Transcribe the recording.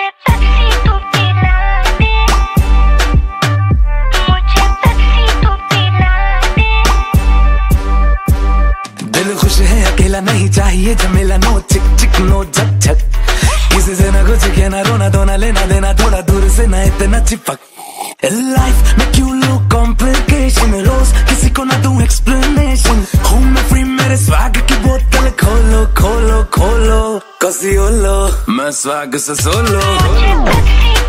मुझे पेप्सी तू पिला दे, मुझे पेप्सी तू पिला दे। दिल खुश है अकेला नहीं चाहिए झमेला, नो चिक चिक नो झक झक, किसी से ना कुछ कहना रोना धोना लेना देना, थोड़ा दूर से ना इतना चिपक। लाइफ में क्यों लो कॉम्प्लिकेशन, रोज किसी को ना दूं एक्सप्लेनेशन, हूँ मैं फ्री मेरे स्वैग की बोतल खोलो खोलो खोलो, कसी ओलो मैं स्वैग से सोलो।